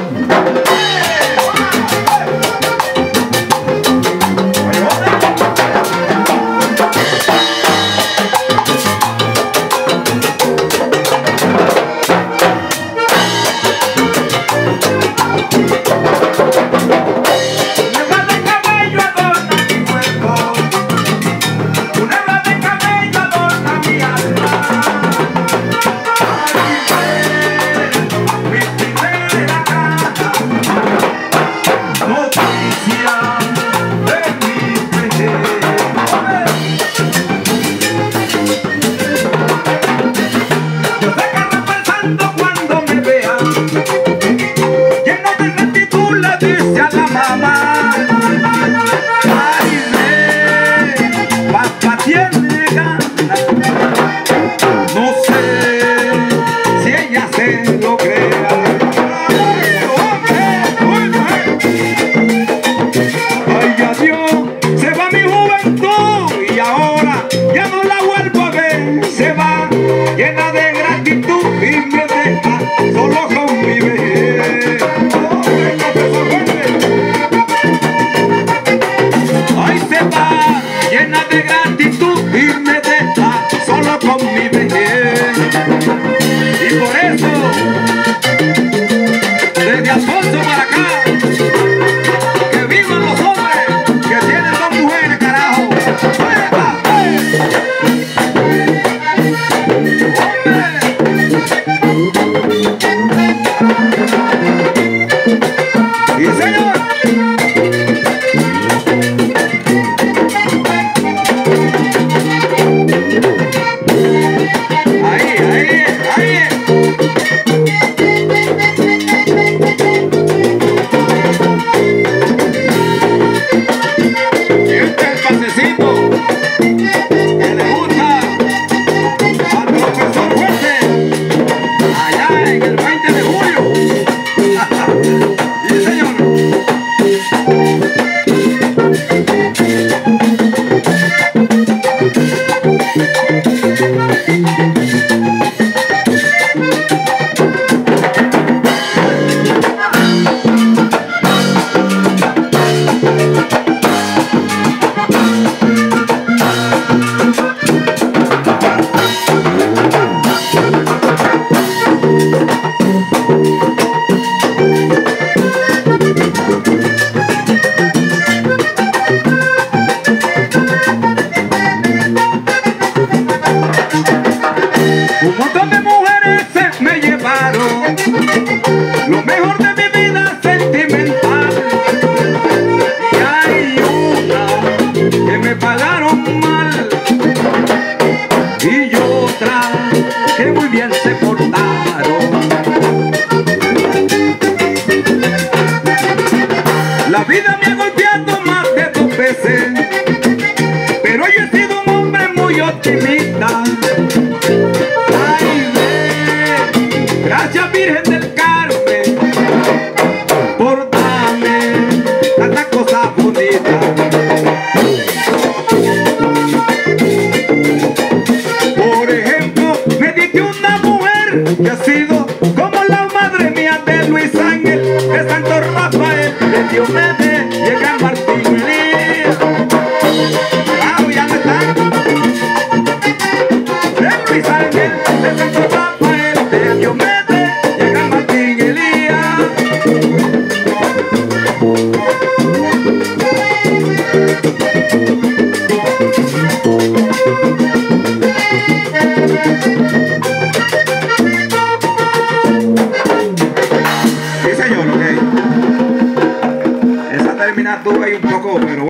Llena de gratitud y me deja solo con mi vejez. Ay, se va, llena de gratitud y me deja solo con mi vejez. Y por eso, desde Alfonso para acá, que vivan los hombres que tienen dos mujeres, carajo. ¡Sí, señor! Ahí, ahí, ahí. Y este es el pasecito que le gusta al profesor Fuerte allá en el 20 de julio. ¡Sí, señor! Un montón de mujeres se me llevaron lo mejor de mi vida sentimental. Y hay una que me pagaron mal y otra que muy bien se portaron. La vida me ha golpeado más de 2 veces, pero yo he sido un hombre muy optimista. Gracias, Virgen del Carmen, por darme tantas cosas bonitas. Por ejemplo, me dije una mujer que ha sido como la madre mía de Luis Ángel, de Santo Rafael, de Diomedes y de Gran Martín Elías. Claro, ya no están. De Luis Ángel, de Santo Rafael, de Diomedes. Sí, señor, ok. Esa termina tuve ahí un poco, pero